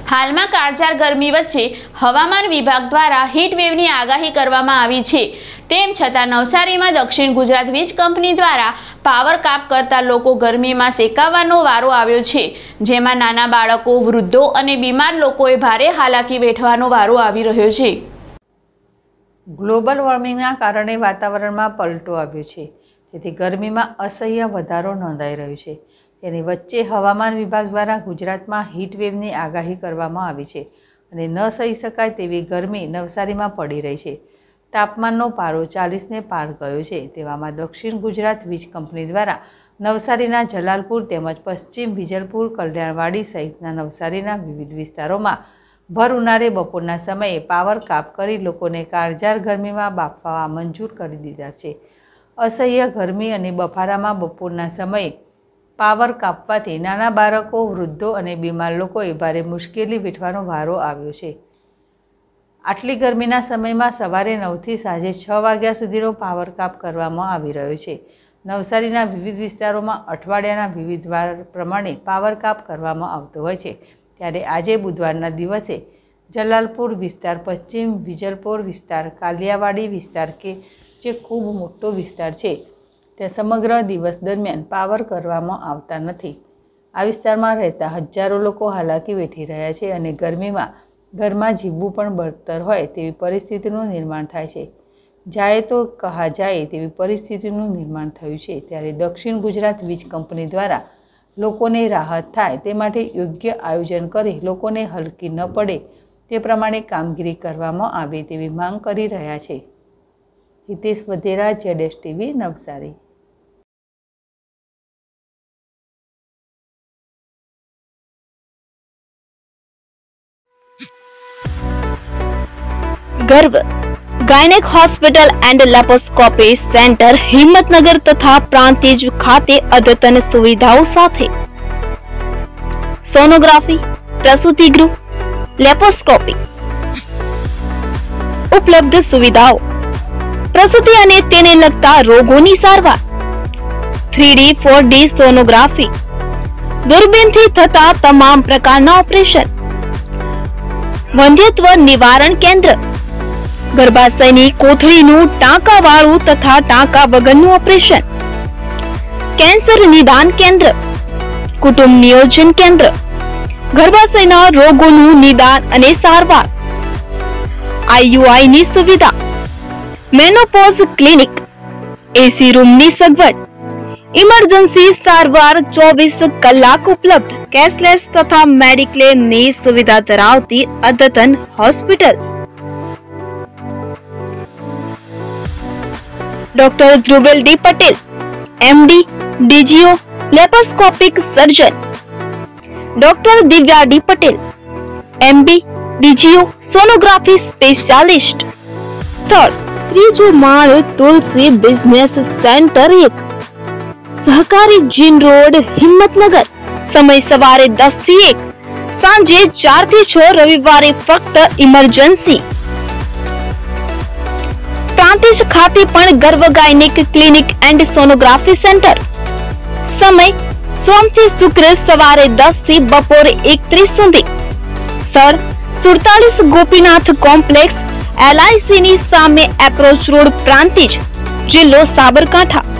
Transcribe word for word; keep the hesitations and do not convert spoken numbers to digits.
हाल में काळझाळ गरमी वच्चे हवामान विभाग द्वारा हीट वेवनी आगाही करवामां आवी छे। तेम छतां नवसारीमां दक्षिण गुजरात वीज कंपनी द्वारा पावर काप करता लोको गरमीमां सेकाવાનો वारो आव्यो छे, जेमां नाना बाळको, वृद्धो अने बीमार लोकोए भारे हालाकी वेठવાનો वारो आवी रह्यो छे। ग्लोबल वॉर्मिंगना कारणे वातावरणमां पलटो आव्यो छे, जेथी गरमीमां असह्य वधारो नोंधाई रह्यो छे। तेनी वच्चे हवामान विभाग द्वारा गुजरातमां हीट वेवनी आगाही करवामां आवी छे अने न सही शकाय तेवी गरमी नवसारीमां पड़ी रही छे। तापमाननो पारो चालीस ने पार गयो छे। तेवामां दक्षिण गुजरात वीज कंपनी द्वारा नवसारीना जलालपुर तेमज पश्चिम विजलपुर, कल्याणवाड़ी सहितना नवसारीना विविध विस्तारोमां भर उनाळे बपोરના समये पावर काप करी लोकोने काळझाळ गरमीमां बाफवा मंजूर करी दीधा छे। असह्य गरमी अने बफारामां बपोરના समये पावर कापवाथी नाना बाळको, वृद्धो अने बीमार लोकोए भारे मुश्केली वेठવાનો वारो आव्यो छे। आटली गरमीना समयमां सवारे नौ थी सांजे छ वाग्या सुधीनो पावर काप करवामां आवी रह्यो छे। नवसारीना विविध विस्तारोमां अठवाडियाना विविध वार प्रमाणे पावर काप करवामां आवतो होय छे, त्यारे आजे बुधवारना दिवसे जलालपुर विस्तार, पश्चिम विजलपुर विस्तार, कालियावाड़ी विस्तार के जे खूब मोटो विस्तार छे ते समग्र दिवस दरमियान पावर करवामां आवता नथी। आ विस्तारमां रहता हजारों लोको हालाकी वेठी रह्या छे अने गरमीमां घरमां जीवવું पण बळतर होय तेवी परिस्थितिनुं निर्माण थाय छे। जाए तो कहा जाए तेवी परिस्थितिनुं निर्माण थयुं छे। त्यारे दक्षिण गुजरात वीज कंपनी द्वारा लोकोने राहत थाय ते माटे योग्य आयोजन करी लोकोने हलकी न पड़े ते प्रमाणे कामगीरी करवामां आवे तेवी मांग करी रह्या छे। हितेश वधेरा, जेडेस TV, Navsari. Garv gynaec hospital and laparoscopy centre Himmatnagar तथा प्रांतिज खाते अद्यतन सुविधाओं साथे सोनोग्राफी, प्रसूति गृह, लेप्रोस्कोपी उपलब्ध सुविधाओं, प्रसूति अने तेने लगता रोगोनी सारवार, three D four D sonography, दूरबीन थी थता तमाम प्रकारना ऑपरेशन, वंध्यत्व निवारण केंद्र, गर्भाशयनी कोथळीनुं टांकावाळुं तथा टांका वगरनुं ऑपरेशन, केन्सर निदान केंद्र, कुटुंब नियोजन केंद्र, गर्भाशयना रोगोनुं निदान अने सारवार, आईयूआई नी सुविधा, मेनोपॉज क्लिनिक, एसी रूमनी सगवड, इमरजन्सी सारवार चौबीस कलाक उपलब्ध, कैशलेस तथा मेडिक्लेम नी सुविधा धरावती अद्यतन hospital. Doctor Dhruvel D Patel, MD, DGO, laparoscopic surgeon. Doctor Divya D Patel, MB, DGO, sonography specialist. Third त्रीजो माळ, तुलसी बिजनेस सेंटर एक, सहकारी जीन रोड, हिम्मतनगर। समय सवारे दस थी एक, सांजे चार थी छ, रविवारे फक्त इमरजन्सी। प्रांतिज खाते पण Garv gynaec clinic and sonography centre. समय सोम थी शुक्र सवारे दस थी बपोरे एक तीस सुधी। सर सुड़तालीस गोपीनाथ कॉम्प्लेक्स, एलआईसी नी सामे एप्रोच रोड, प्रांतिज, जिल्लो साबरकांठा।